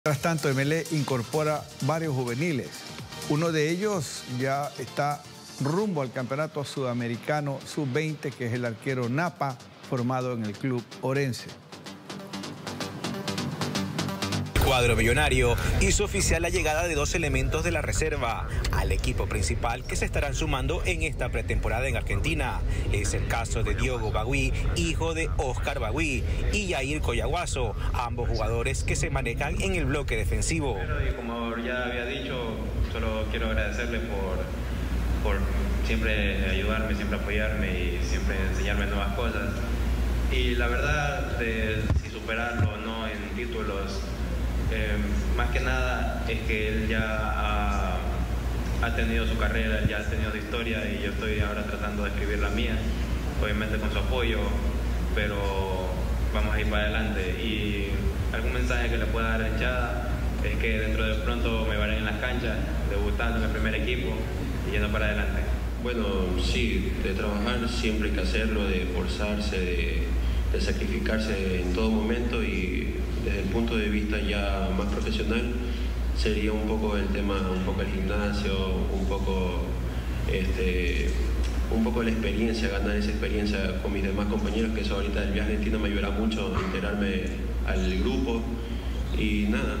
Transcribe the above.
Mientras tanto, MLE incorpora varios juveniles. Uno de ellos ya está rumbo al Campeonato Sudamericano Sub-20, que es el arquero Napa, formado en el club Orense. El cuadro millonario hizo oficial la llegada de 2 elementos de la reserva al equipo principal que se estarán sumando en esta pretemporada en Argentina. Es el caso de Diogo Bagüí, hijo de Oscar Bagüí, y Yair Coyaguazo, ambos jugadores que se manejan en el bloque defensivo. Y como ya había dicho, solo quiero agradecerle por siempre ayudarme, siempre apoyarme y siempre enseñarme nuevas cosas. Y la verdad, si superarlo o no en títulos, más que nada es que él ya ha tenido su carrera, ya ha tenido su historia y yo estoy ahora tratando de escribir la mía, obviamente con su apoyo, pero vamos a ir para adelante. Y algún mensaje que le pueda dar a la hinchada es que dentro de pronto me verán en las canchas, debutando en el primer equipo y yendo para adelante. Bueno, sí, de trabajar siempre hay que hacerlo, de esforzarse, de sacrificarse en todo momento, y desde el punto de vista ya más profesional sería un poco el tema, un poco el gimnasio, un poco la experiencia, ganar esa experiencia con mis demás compañeros, que eso ahorita el viaje a Argentina me ayudará mucho a integrarme al grupo y nada.